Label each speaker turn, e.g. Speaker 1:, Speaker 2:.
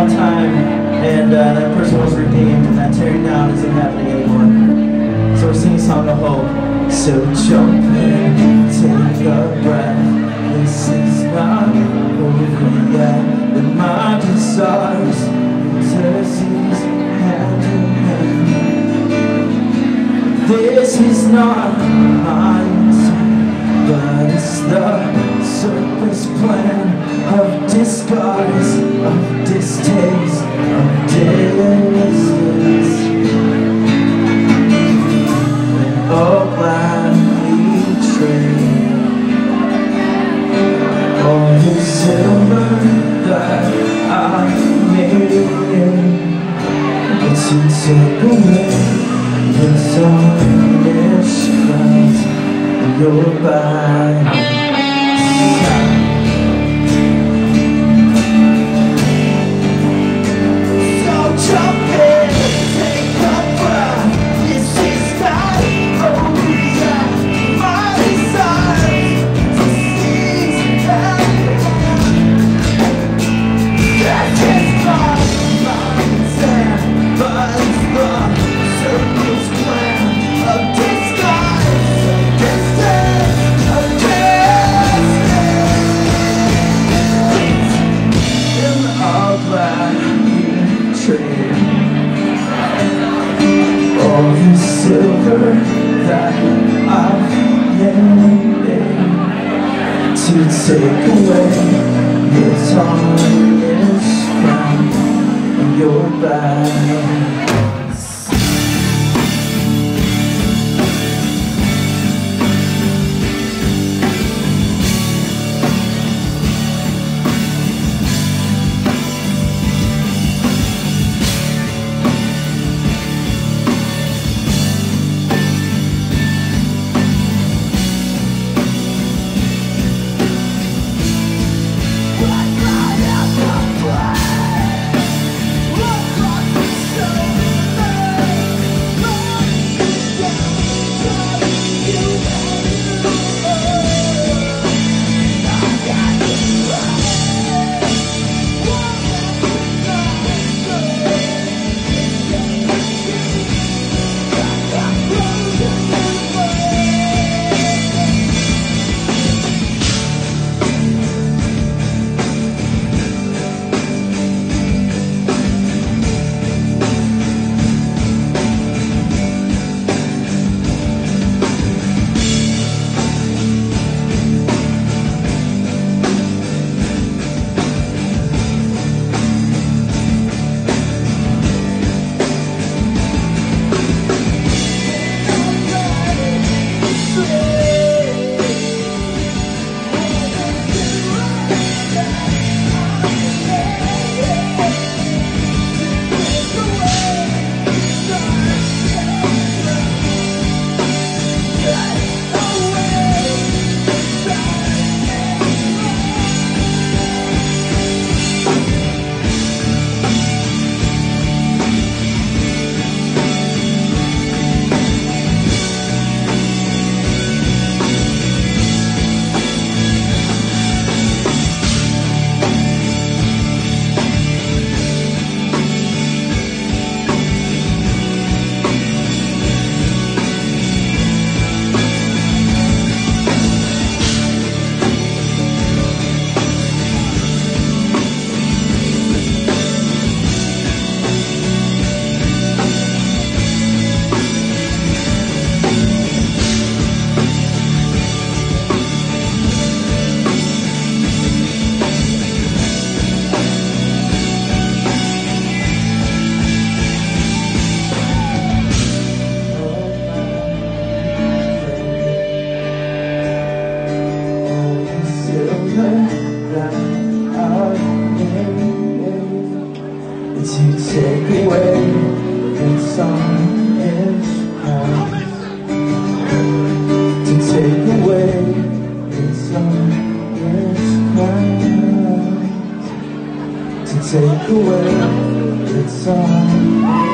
Speaker 1: one time, and that person was redeemed, and that tearing down isn't happening anymore. So we're singing a song of hope. So jump in, take a breath. This is not over yet. When my desires intercedes hand in hand. This is not my intent, but it's the surface plan of disguise, of distaste, of distance. And oh, gladly trade all the silver that I made to take away the tarnished crowns of your body. All the silver that I've made to take away the tarnished crown of your back. To take away the tarnished crown, to take away the tarnished crown, to take away the tarnished